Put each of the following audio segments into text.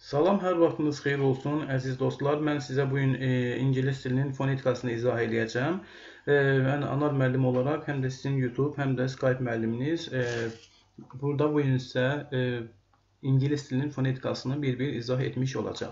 Salam, hər vaxtınız xeyir olsun, əziz dostlar. Mən sizə bugün ingilis dilinin fonetikasını izah edəcəm. Mən anar müəllim olaraq həm də sizin YouTube, həm də Skype müəlliminiz. Burada bugün sizə ingilis dilinin fonetikasını bir-bir izah etmiş olacaq.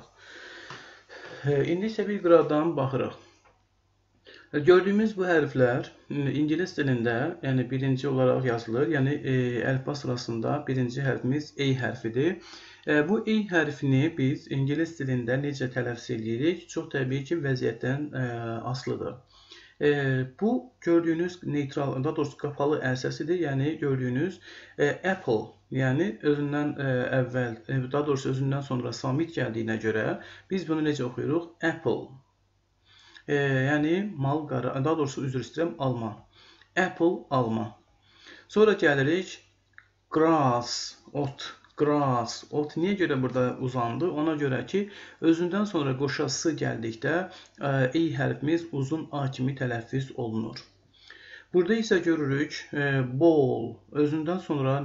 İndi isə bir qıradan baxırıq. Gördüyümüz bu hərflər ingilis dilində yəni birinci olaraq yazılır. Yəni əlifba sırasında birinci hərfimiz E hərfidir. Bu E hərfini biz ingilis dilində necə tələffüz edirik? Çox təbii ki, vəziyyətdən asılıdır. Bu gördüyünüz neytral, daha doğrusu qapalı əl səsidir. Yəni gördüyünüz apple, yəni özündən əvvəl, daha doğrusu özündən sonra samit gəldiyinə görə biz bunu necə oxuyuruq? Apple. Yəni mal, qara, daha doğrusu üzr istəyirəm, alma. Apple, alma. Sonra gəlirik grass, ot. Grass, ot niyə görə burada uzandı? Ona görə ki, özündən sonra qoşası gəldikdə E hərfimiz uzun A kimi tələffüz olunur. Burada isə görürük ball, özündən sonra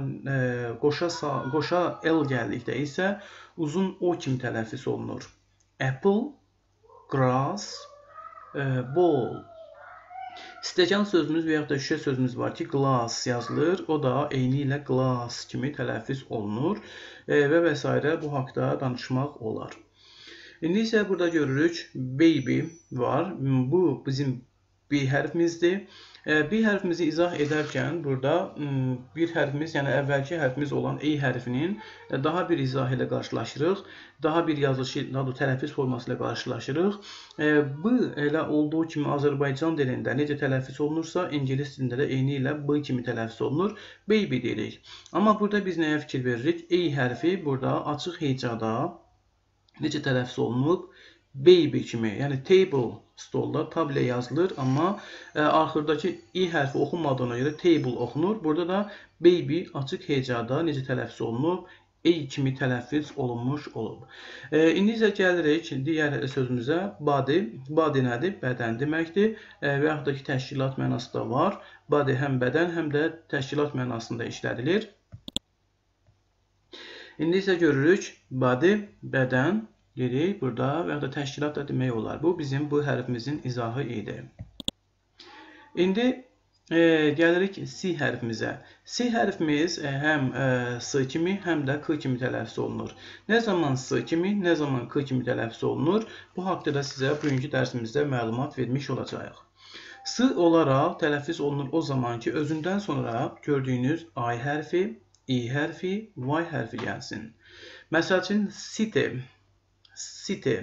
qoşa L gəldikdə isə uzun O kimi tələffüz olunur. Apple, grass, ball. Stəkan sözümüz və yaxud da şüşə sözümüz var ki, glass yazılır. O da eyni ilə glass kimi tələffüz olunur və s. bu haqda danışmaq olar. İndi isə burada görürük baby var. Bu bizim B hərfimizdir. B hərfimizi izah edərkən burada bir hərfimiz, yəni əvvəlki hərfimiz olan E hərfinin daha bir izah ilə qarşılaşırıq. Daha bir yazılışı, daha da tələffüz forması ilə qarşılaşırıq. Bu elə olduğu kimi Azərbaycan dilində necə tələffüz olunursa, ingilis dilində də eyni ilə B kimi tələffüz olunur. Baby deyirik. Amma burada biz nəyə fikir veririk? E hərfi burada açıq hecada necə tələffüz olunub? Baby kimi, yəni table, stolda tablə yazılır, amma axırdakı I hərfi oxunmadığına görə table oxunur. Burada da baby açıq hecada necə tələffüz olunub? E kimi tələffüz olunmuş olub. İndi isə gəlirik digər sözümüzə, body. Body nədir? Bədən deməkdir və yaxud da ki, təşkilat mənası da var. Body həm bədən, həm də təşkilat mənasında işlədilir. İndi isə görürük body, bədən dedik burada və ya da təşkilat da demək olar. Bu bizim bu hərfimizin izahı idi. İndi gəlirik C hərfimizə. C hərfimiz həm S kimi, həm də K kimi tələffüz olunur. Nə zaman S kimi, nə zaman K kimi tələffüz olunur? Bu haqda da sizə bugünkü dərsimizdə məlumat vermiş olacağıq. S olaraq tələffüz olunur o zaman ki, özündən sonra gördüyünüz I hərfi, I hərfi, Y hərfi gəlsin. Məsəl üçün city. City.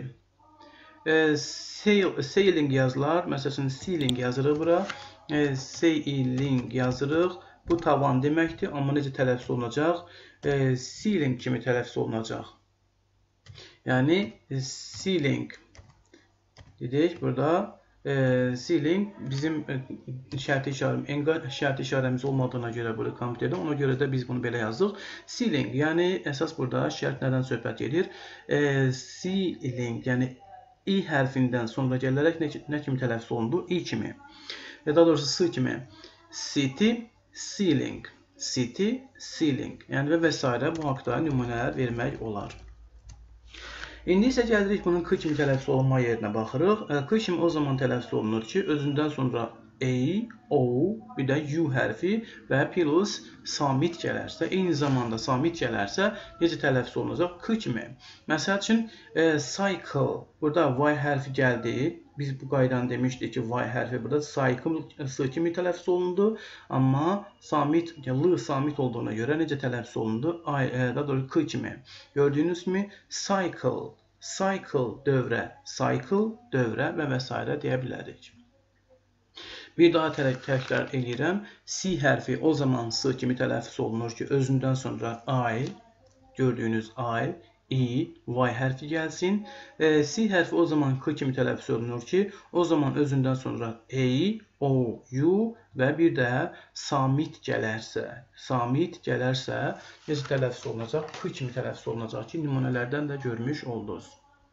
Sailing yazılar. Məsələn, ceiling yazırıq bura. Sailing yazırıq. Bu tavan deməkdir. Amma necə tələffüz olunacaq? Ceiling kimi tələffüz olunacaq. Yəni, ceiling dedik burada. Ceiling bizim şərti işarəmiz olmadığına görə burada kompüterdə, ona görə də biz bunu belə yazdıq. Ceiling, yəni əsas burada şərt nədən söhbət edir? Ceiling, yəni I hərfindən sonra gələrək nə kimi tələffüz olundu? I kimi. Daha doğrusu S kimi. City, ceiling. City, ceiling. Yəni və s. bu haqda nümunələr vermək olar. İndi isə gəlirik bunun K kimi tələffüz olunma yerinə baxırıq. K kimi o zaman tələffüz olunur ki, özündən sonra A, O, bir də U hərfi və plus samit gələrsə, eyni zamanda samit gələrsə, necə tələffüz olunacaq? K kimi. Məsəl üçün, cycle, burada Y hərfi gəldi. Biz bu qaydanı demişdik ki, Y hərfi burada cycle S kimi tələffüz olundu. Amma samit, L samit olduğuna görə necə tələffüz olundu? Daha doğrusu K kimi. Gördüyünüz kimi cycle, cycle dövrə, cycle dövrə və s. deyə bilərik. Bir daha təkrar edirəm. C hərfi o zaman S kimi tələffüz olunur ki, özündən sonra I, gördüyünüz I, Y hərfi gəlsin. C hərfi o zaman K kimi tələffüz olunur ki, o zaman özündən sonra A, O, U və bir də samit gələrsə, necə tələffüz olunacaq? K kimi tələffüz olunacaq ki, nümunələrdən də görmüş oldunuz.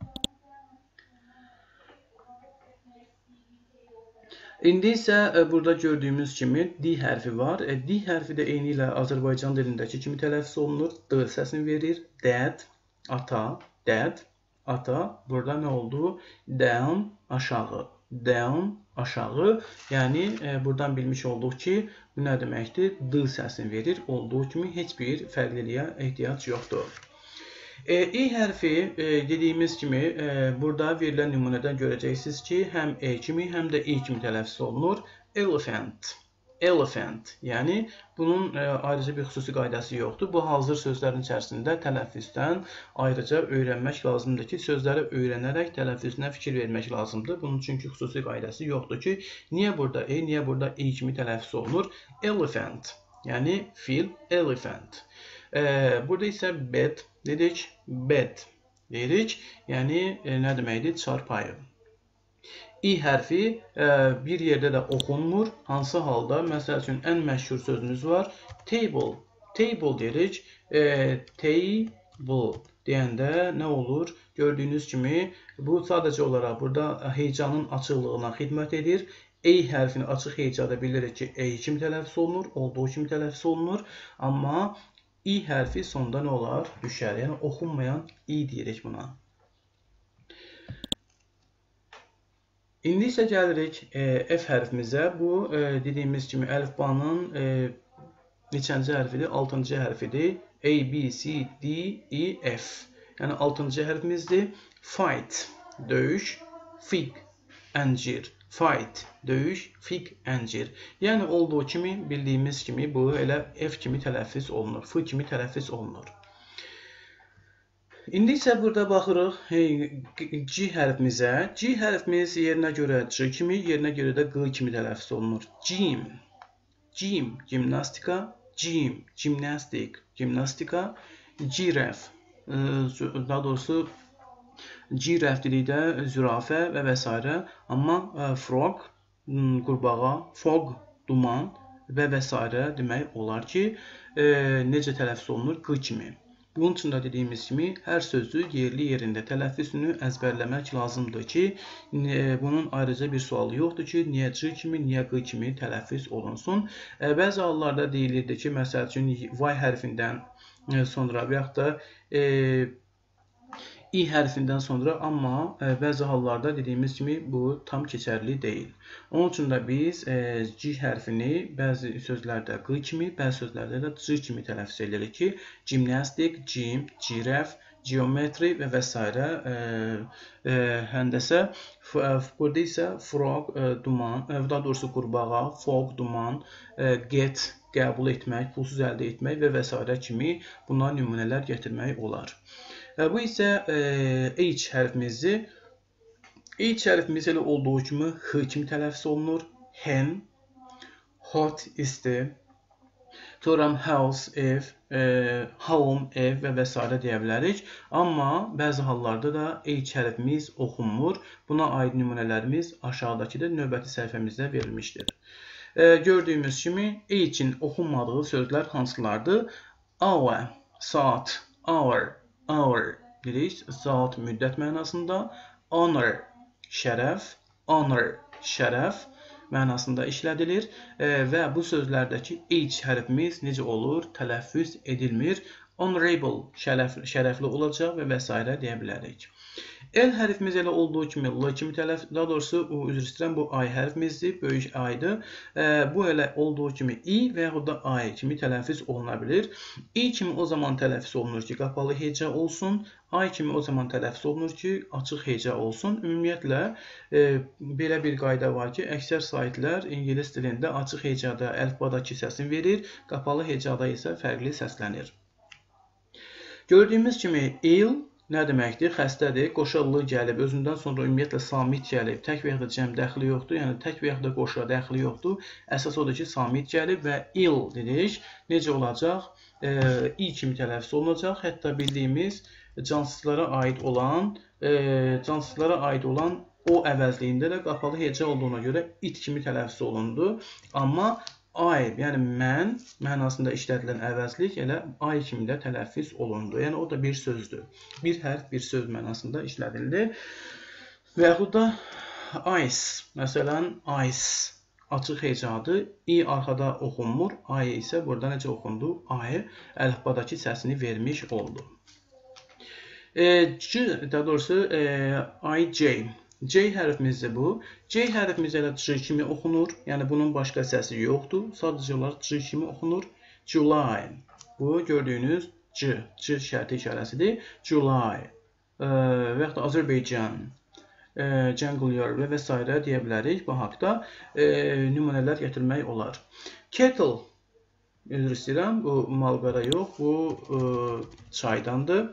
İndi isə burada gördüyümüz kimi D hərfi var. D hərfi də eyni ilə Azərbaycan dilindəki kimi tələffüz olunur. D səsini verir. Dad, ata. Dad, ata. Burada nə oldu? Down, aşağı. Down, aşağı. Yəni, buradan bilmiş olduq ki, bu nə deməkdir? D səsini verir. Olduğu kimi heç bir fərqliliyə ehtiyac yoxdur. E hərfi dediyimiz kimi burada verilən nümunədən görəcəksiniz ki, həm E kimi, həm də E kimi tələffüz olunur. Elephant. Elephant. Yəni, bunun ayrıca bir xüsusi qaydası yoxdur. Bu, hazır sözlərin içərisində tələffüzdən ayrıca öyrənmək lazımdır ki, sözləri öyrənərək tələffüzünə fikir vermək lazımdır. Bunun çünki xüsusi qaydası yoxdur ki, niyə burada E, niyə burada E kimi tələffüz olunur? Elephant. Yəni, fil, elephant. Burada isə bed dedik, bed deyirik. Yəni, nə deməkdir? Çarpayı. İ hərfi bir yerdə də oxunmur. Hansı halda? Məsəl üçün, ən məşhur sözümüz var. Table. Table deyirik. Table deyəndə nə olur? Gördüyünüz kimi, bu sadəcə olaraq burada heyecanın açıqlığına xidmət edir. E hərfini açıq heyecada bilirik ki, E kimi tələffüz olunur, olduğu kimi tələffüz olunur. Amma İ hərfi sonda nə olar? Düşər. Yəni, oxunmayan İ deyirik buna. İndi isə gəlirik F hərfimizə. Bu, dediyimiz kimi, əlifbanın neçənci hərfidir? 6-cı hərfidir. A, B, C, D, E, F. Yəni, 6-cı hərfimizdir. Fight, döyüş, fig, əncir. Fight, döyüş, fig, əncir. Yəni, olduğu kimi, bildiyimiz kimi, bu elə F kimi tələffüz olunur. F kimi tələffüz olunur. İndi isə burada baxırıq G hərfimizə. G hərfimiz yerinə görə C kimi, yerinə görə də Q kimi tələffüz olunur. Gym, gym, gimnastika, gym, gimnastik, gimnastika, giraffe, daha doğrusu giraffe dedikdə zürafə və s. Amma frog, qurbağa, fog, duman və s. demək olar ki, necə tələffüz olunur? Q kimi. Bunun üçün də dediyimiz kimi, hər sözü yerli yerində tələffüzünü əzbərləmək lazımdır ki, bunun ayrıca bir sualı yoxdur ki, niyə C kimi, niyə Q kimi tələffüz olunsun. Bəzi hallarda deyilirdi ki, məsəl üçün, Y hərfindən sonra və yaxud da İ hərfindən sonra, amma bəzi hallarda dediyimiz kimi bu tam keçərli deyil. Onun üçün də biz G hərfini bəzi sözlərdə Q kimi, bəzi sözlərdə də C kimi tələffüz edirik ki, gimnastik, gym, giraffe, geometri və s. Həndəsə, burada isə frog, duman, daha doğrusu qurbağa, fog, duman, get, qəbul etmək, pulsuz əldə etmək və s. kimi buna nümunələr gətirmək olar. Bu isə H hərfimizdir. H hərfimiz elə olduğu kimi H kimi tələffüz olunur. Hen, hot, isti, sonra house, ev, home, ev və s. deyə bilərik. Amma bəzi hallarda da H hərfimiz oxunmur. Buna aid nümunələrimiz aşağıdakıda növbəti səhifəmizdə verilmişdir. Gördüyümüz kimi H-in oxunmadığı sözlər hansılardır? Hour, saat, hour, hour deyirik, saat, müddət mənasında. Honor, şərəf, honor, şərəf mənasında işlədilir və bu sözlərdəki H hərfimiz necə olur? Tələffüz edilmir. Honorable, şərəfli olacaq və s. deyə bilərik. L hərfimiz elə olduğu kimi L kimi tələffüz, daha doğrusu, üzr istəyirəm, bu I hərfimizdir, böyük I-dır. Bu elə olduğu kimi I və yaxud da I kimi tələffüz oluna bilir. I kimi o zaman tələffüz olunur ki, qapalı heca olsun. I kimi o zaman tələffüz olunur ki, açıq heca olsun. Ümumiyyətlə, belə bir qayda var ki, əksər saytlər İngilis dilində açıq hecada əlifbadakı səsini verir, qapalı hecada isə fərqli səslənir. Gördüyümüz kimi, ill nə deməkdir? Xəstədir, qoşa-lı gəlib, özündən sonra ümumiyyətlə samit gəlib, tək və yaxud da cəm dəxli yoxdur, yəni tək və yaxud da qoşa dəxli yoxdur. Əsas odur ki, samit gəlib və ill dedik. Necə olacaq? İ kimi tələffüz olunacaq. Hətta bildiyimiz cansızlara aid olan o əvəzliyində də qapalı heca olduğuna görə it kimi tələffüz olundu. Amma I, yəni mən mənasında işlədilən əvəzlik elə I kimi də tələffüz olundu. Yəni o da bir sözdür. Bir hərf, bir söz mənasında işlədildi. Və yaxud da ice, məsələn ice açıq hecadır. I arxada oxunmur. I isə burada necə oxundu? I əlifbadakı səsini vermiş oldu. C, daha doğrusu IJ. C hərfimizdir bu. C hərfimiz elə C kimi oxunur. Yəni bunun başqa səsi yoxdur. Sadəcə olaraq C kimi oxunur. July. Bu gördüyünüz C. C şərti işarəsidir. July. Və yaxud da Azərbaycan. Jungle və s. deyə bilərik. Bu haqda nümunələr gətirmək olar. Kettle. Üzr istəyirəm. Bu malqara yox. Bu çaydandır.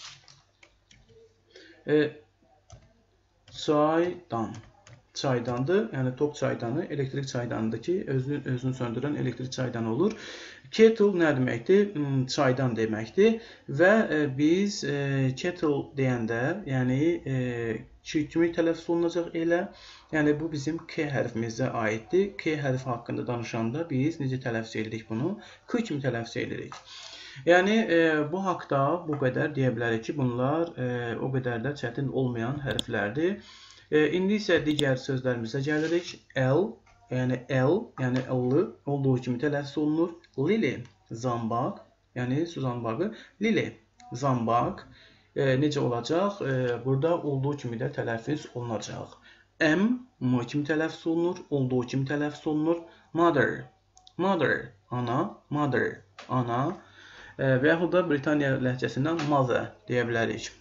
Çaydandır. Yəni top çaydanı, elektrik çaydanıdır ki, özünü söndürən elektrik çaydanı olur. Kettle nə deməkdir? Çaydan deməkdir. Və biz kettle deyəndə, yəni kimi tələffüz olunacaq elə. Yəni bu bizim K hərfimizə aiddir. K hərfi haqqında danışanda biz necə tələffüz edirik bunu? K kimi tələffüz edirik. Yəni bu haqda bu qədər deyə bilərik ki, bunlar o qədər də çətin olmayan hərflərdir. İndi isə digər sözlərimizə gəlirik. L, yəni L olduğu kimi tələffüz olunur. Lily, zambaq, yəni su zambağı. Lily, zambaq. Necə olacaq? Burada olduğu kimi də tələffüz olunacaq. M kimi tələffüz olunur. Olduğu kimi tələffüz olunur. Mother, ana, mother, ana. Və yaxud da Britaniya ləhcəsindən mother deyə bilərik.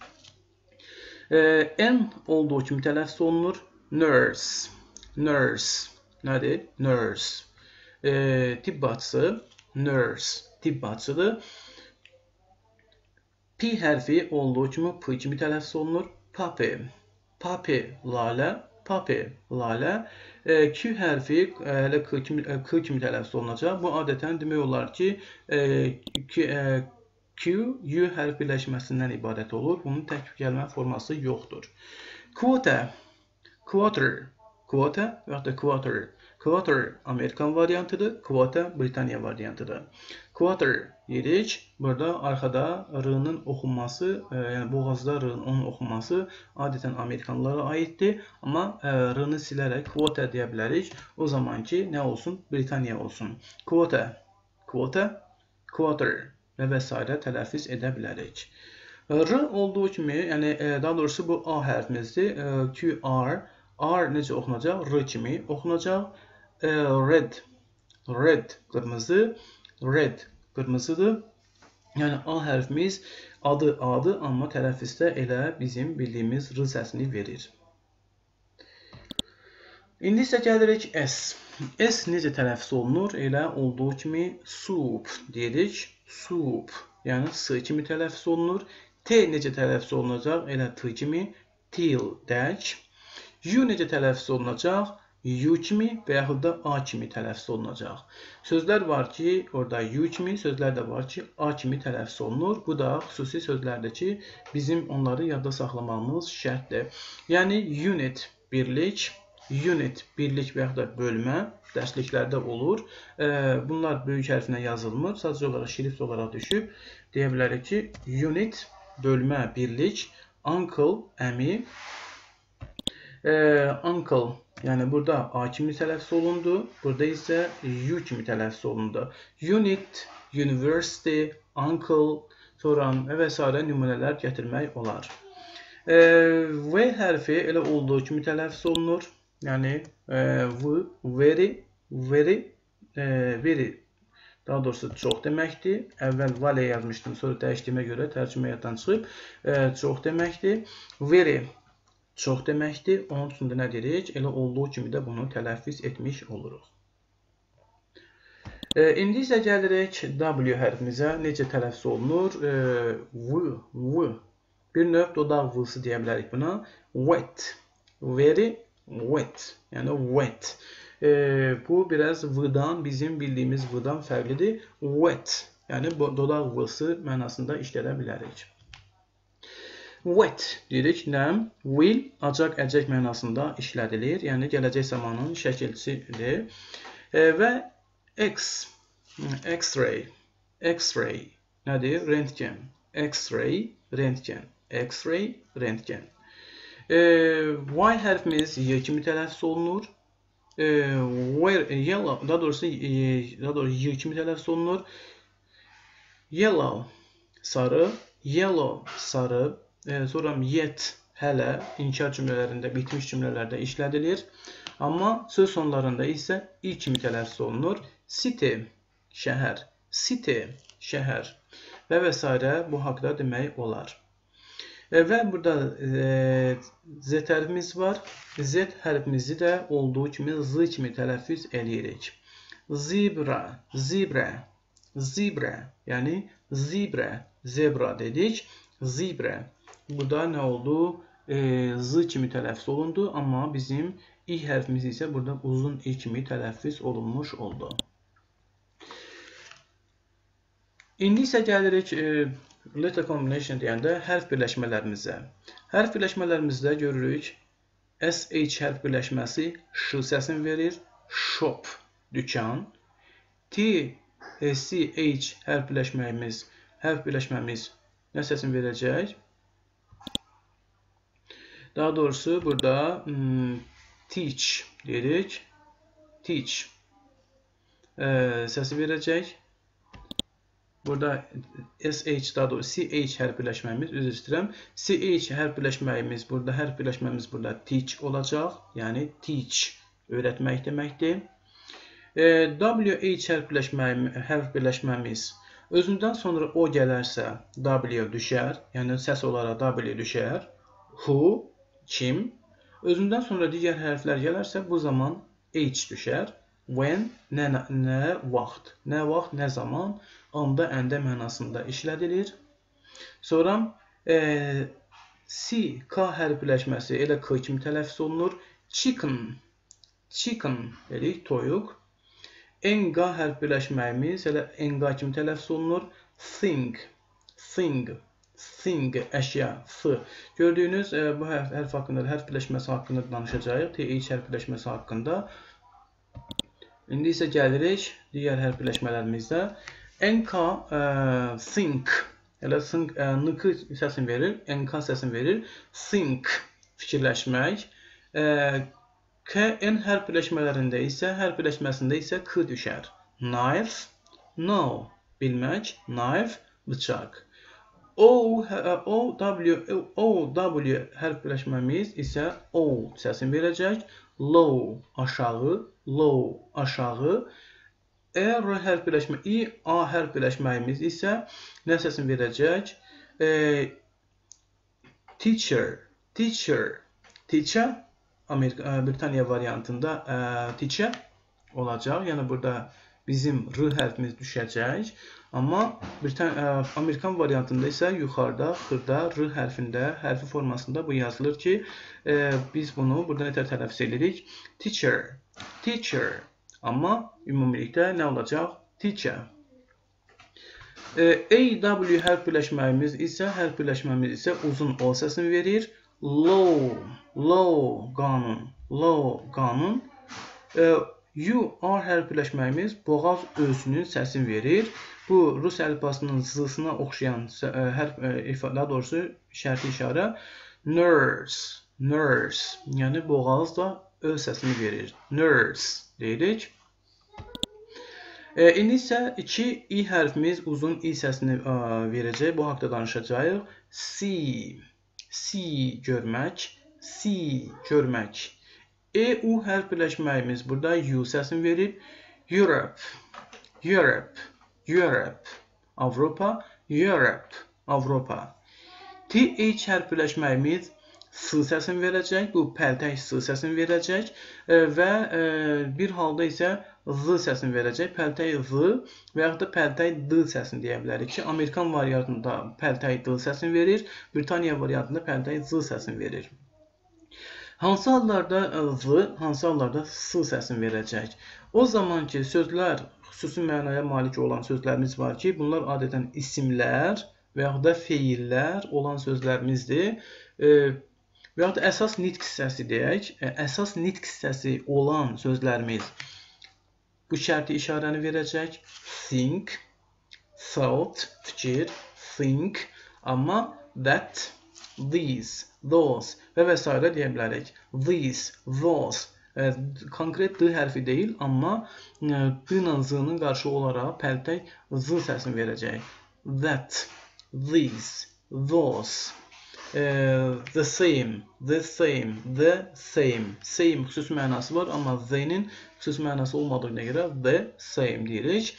N olduğu kimi tələffüz olunur. Nurse. Nədir? Nurse. Tibb bacısı. Nurse. Tibb bacısıdır. P hərfi olduğu kimi P kimi tələffüz olunur. Puppy. Puppy, lalə. Puppy, lalə. Q hərfi hələ K kimi tələffüz olunacaq. Bu adətən demək olar ki, Q, U hərf birləşməsindən ibarət olur. Bunun tək gəlmə forması yoxdur. Quarter və yaxud da quarter. Quarter Amerikan variantıdır. Quarter Britaniya variantıdır. Quarter deyirik. Burada arxada R-nın oxunması, yəni boğazda R-nın onun oxunması adətən Amerikanlılara aiddir. Amma R-nı silərək quarter deyə bilərik. O zaman ki, nə olsun? Britaniya olsun. Quarter və s. tələffüz edə bilərik. R olduğu kimi, yəni daha doğrusu bu A hərfimizdir. QR. R necə oxunacaq? R kimi oxunacaq. Red, qırmızı. Red, qırmızıdır. Yəni A hərfimiz adı, amma tələffüzdə elə bizim bildiyimiz R səsini verir. İndi isə gəlirik S. S necə tələffüz olunur? Elə olduğu kimi soup deyirik. Soup, yəni S kimi tələffüz olunur. T necə tələffüz olunacaq? Elə T kimi. Til, dək. U necə tələffüz olunacaq? U kimi və yaxud da A kimi tələffüz olunacaq. Sözlər var ki, orada U kimi, sözlər də var ki, A kimi tələffüz olunur. Bu da xüsusi sözlərdir ki, bizim onları yadda saxlamamız şərtdir. Yəni, unit, birlik və yaxud da bölmə dərsliklərdə olur. Bunlar böyük hərflə yazılmır, sadəcə olaraq şrift olaraq düşüb. Deyə bilərik ki, unit, bölmə, birlik, uncle, əmi, uncle, yəni burada A kimi tələffüz olundu, burada isə U kimi tələffüz olundu. Unit, university, uncle, sonra və s. nümunələr gətirmək olar. V hərfi elə olduğu kimi tələffüz olunur. Yəni, very, daha doğrusu çox deməkdir. Əvvəl vale yazmışdım, sonra dəyişdiyimə görə tərcümə yaddan çıxıb. Çox deməkdir. Very, çox deməkdir. Onun üçün də nə deyirik? Elə olduğu kimi də bunu tələffüz etmiş oluruq. İndi isə gəlirik W hərfimizə. Necə tələffüz olunur? V. Bir növ dodaq V-sı deyə bilərik buna. Wet. Very wet. Yəni wet. Bu biraz V-dan, bizim bildiyimiz V-dan fərqlidir. Wet. Yəni dodaq V-sı mənasında işlədə bilərik. Wet deyirik, nəm, will, acaq, əcək mənasında işlədilir. Yəni, gələcək zamanın şəkilçisidir. Və X-ray, nədir? Rentgen. X-ray, rentgen. Y hərfimiz Y kimi tələffüz olunur. Yellow, daha doğrusu Y kimi tələffüz olunur. Yellow, sarı. Yellow, sarı. sonra yet, hələ inkar cümlələrində, bitmiş cümlələrdə işlədilir. Amma söz sonlarında isə i kimi tələffüz olunur. City, şəhər. City, şəhər. Və və s. bu haqda demək olar. Və burada Z hərfimiz var. Z hərfimizi də olduğu kimi Z kimi tələffüz eləyirik. Zebra, zebra, zebra. Yəni zebra, zebra dedik. Zebra. Burada nə oldu? Z kimi tələffüz olundu. Amma bizim i hərfimiz isə burada uzun i kimi tələffüz olunmuş oldu. İndi isə gəlirik letter combination deyəndə hərf birləşmələrimizə. Hərf birləşmələrimizdə görürük SH hərf birləşməsi ş səsini verir. Shop, dükan. TCH hərf birləşməmiz nə səsini verəcək? Daha doğrusu burada teach deyirik. Teach səsi verəcək. Burada SH, daha doğrusu CH hərf birləşməyimiz, üzr istəyirəm. CH hərf birləşməyimiz burada teach olacaq. Yəni teach, öyrətmək deməkdir. WH hərf birləşməyimiz özündən sonra o gələrsə W düşər. Yəni səs olaraq W düşər. Who, kim. Özündən sonra digər hərflər gələrsə bu zaman H düşər. When, nə vaxt. Nə vaxt, nə zaman. Anda, əndə mənasında işlədilir. Sonra C, K hərf birləşməsi elə K kimi tələffüz olunur. Chicken, chicken dedik, toyuq. N-G hərf birləşməyimiz elə N-G kimi tələffüz olunur. Thing, thing, thing, əşya, f. Gördüyünüz bu hərf haqqında, hərf birləşməsi haqqında danışacağıq. TH hərf birləşməsi haqqında. İndi isə gəlirik digər hərf birləşmələrimizdə. NK, think, elə think, NK səsini verir, NK səsini verir. Think, fikirləşmək. N hərf birləşmələrində isə, hərf birləşməsində isə K düşər. Knife, know, bilmək, knife, bıçaq. O, W hərf birləşməmiz isə O səsini verəcək. Low, aşağı, low, aşağı. R hərf birləşmə, I, A hərf birləşməyimiz isə nə səsini verəcək? Teacher, teacher, teacher. Britaniya variantında teacher olacaq. Yəni burada bizim R hərfimiz düşəcək. Amma Amerikan variantında isə yuxarıda, xırda R hərfində, hərfi formasında bu yazılır ki, biz bunu burada nətər tələffüz edirik? Teacher, teacher. Amma ümumilikdə nə olacaq? Teacher. AW hərf birləşməyimiz isə uzun O səsini verir. Low, low, qanun, low, qanun. UR hərf birləşməyimiz boğaz özünün səsini verir. Bu rus əlifbasının Z-sına oxşayan daha doğrusu şərti işarə. Nurse, nurse. Yəni boğaz da öz səsini verir. Nurse deyirik. İndi isə 2 I hərfimiz uzun I səsini verəcək. Bu haqda danışacağıq. See, see, görmək. See, görmək. EU hərf birləşməyimiz burada U səsini verir. Europe, Europe, Europe. Avropa, Europe, Avropa. TH hərf birləşməyimiz S səsini verəcək. Bu pəltək S səsini verəcək. Və bir halda isə Z səsini verəcək. Pəltək Z və yaxud da pəltək D səsini deyə bilərik ki, Amerikan variantında pəltək D səsini verir. Britaniya variantında pəltək Z səsini verir. Hansı hallarda Z, hansı hallarda S səsini verəcək? O zaman ki, sözlər, xüsusi mənaya malik olan sözlərimiz var ki, bunlar adətən isimlər və yaxud da feillər olan sözlərimizdir. Və yaxud da əsas nitq hissəsi deyək. Əsas nitq hissəsi olan sözlərimiz bu şərti işarəni verəcək. Think, thought, fikir, think. Amma that, these, those və və s. deyə bilərik. These, those. Konkret D hərfi deyil, amma D ilə Z-nın qarşı olaraq pəltək Z səsini verəcək. That, these, those. The same, the same, the same. Same xüsusi mənası var, amma the-nin xüsusi mənası olmadığına görə the same deyirik.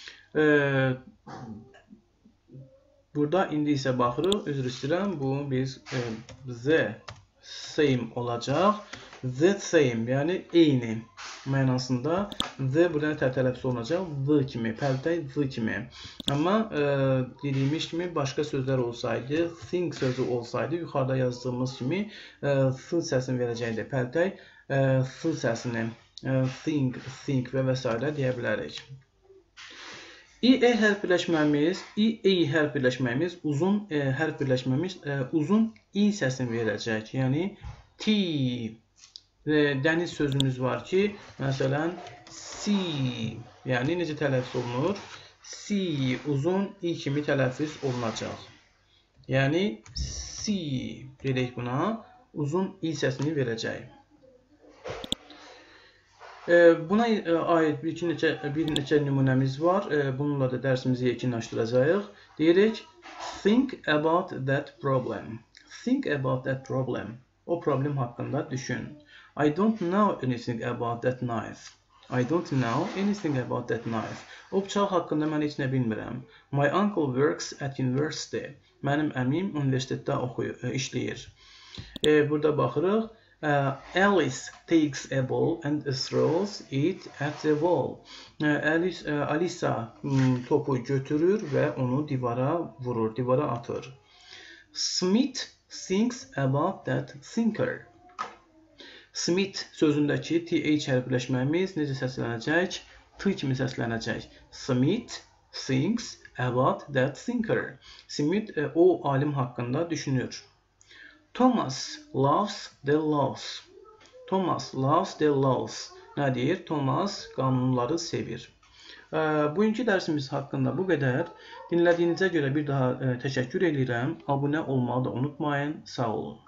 Burada indi isə baxırıq, üzr istəyirəm, bu biz the same olacaq. The same, yəni eyni mənasında. The buradan tələffüz olunacaq. The kimi, pərdəy the kimi. Amma dediyimiz kimi başqa sözlər olsaydı, think sözü olsaydı, yuxarıda yazdığımız kimi th səsini verəcəkdi. Pərdəy th səsini think və və s. deyə bilərik. hərf birləşməyimiz, uzun hərf birləşməyimiz uzun i səsini verəcək. Yəni T. Dəniz sözümüz var ki, məsələn, sea, yəni necə tələffüz olunur? Sea, uzun i kimi tələffüz olunacaq. Yəni, sea, deyək buna, uzun i səsini verəcək. Buna aid bir neçə nümunəmiz var. Bununla da dərsimizi yekunlaşdıracağıq. Deyirik, think about that problem. Think about that problem. O problem haqqında düşün. I don't know anything about that knife. I don't know anything about that knife. O bıçaq haqqında mən heç nə bilmirəm. My uncle works at university. Mənim əmim universitetdə işləyir. Burada baxırıq. Alice takes a ball and throws it at the wall. Alisa topu götürür və onu divara vurur, divara atır. Smith thinks about that thinker. Smith sözündəki th hərf birləşməyimiz necə səslənəcək? T kimi səslənəcək. Smith thinks about that thinker. Smith o alim haqqında düşünür. Thomas loves the laws. Thomas loves the laws. Nə deyir? Thomas qanunları sevir. Bugünkü dərsimiz haqqında bu qədər. Dinlədiyinizə görə bir daha təşəkkür edirəm. Abunə olmağı da unutmayın. Sağ olun.